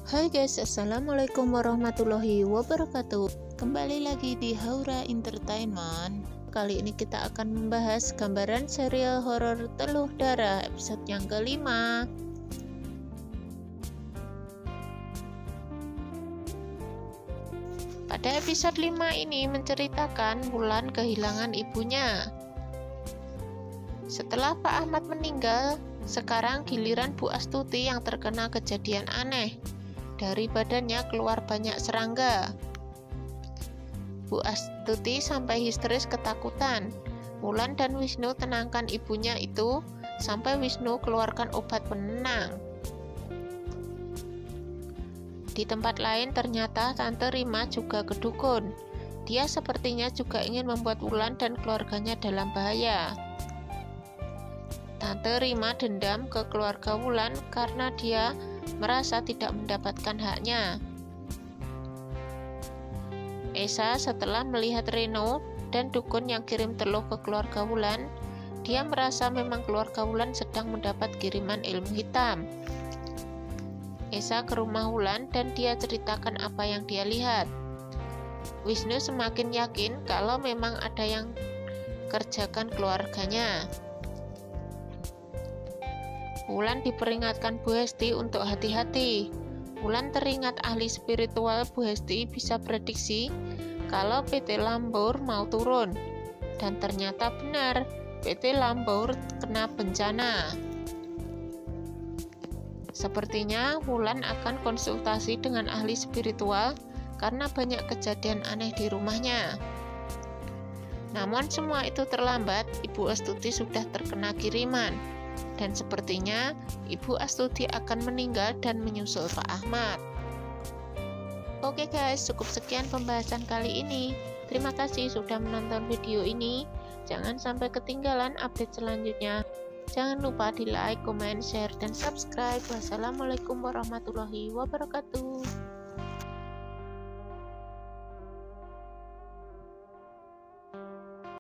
Hai guys, assalamualaikum warahmatullahi wabarakatuh. Kembali lagi di Haura Entertainment. Kali ini kita akan membahas gambaran serial horor Teluh Darah episode yang kelima. Pada episode 5 ini menceritakan Wulan kehilangan ibunya. Setelah Pak Ahmad meninggal, sekarang giliran Bu Astuti yang terkena kejadian aneh. Dari badannya keluar banyak serangga. Bu Astuti sampai histeris ketakutan. Wulan dan Wisnu tenangkan ibunya itu sampai Wisnu keluarkan obat penenang. Di tempat lain ternyata Tante Rima juga kedukun. Dia sepertinya juga ingin membuat Wulan dan keluarganya dalam bahaya. Tante Rima dendam ke keluarga Wulan karena dia merasa tidak mendapatkan haknya. Esa setelah melihat Reno dan dukun yang kirim teluh ke keluarga Wulan, dia merasa memang keluarga Wulan sedang mendapat kiriman ilmu hitam. Esa ke rumah Wulan dan dia ceritakan apa yang dia lihat. Wisnu semakin yakin kalau memang ada yang kerjakan keluarganya. Wulan diperingatkan Bu Hesti untuk hati-hati. Wulan teringat ahli spiritual Bu Hesti bisa prediksi kalau PT Lambur mau turun. Dan ternyata benar, PT Lambur kena bencana. Sepertinya Wulan akan konsultasi dengan ahli spiritual karena banyak kejadian aneh di rumahnya. Namun semua itu terlambat, Ibu Astuti sudah terkena kiriman. Dan sepertinya Ibu Astuti akan meninggal dan menyusul Pak Ahmad. Oke guys, cukup sekian pembahasan kali ini. Terima kasih sudah menonton video ini. Jangan sampai ketinggalan update selanjutnya. Jangan lupa di like, comment, share, dan subscribe. Wassalamualaikum warahmatullahi wabarakatuh.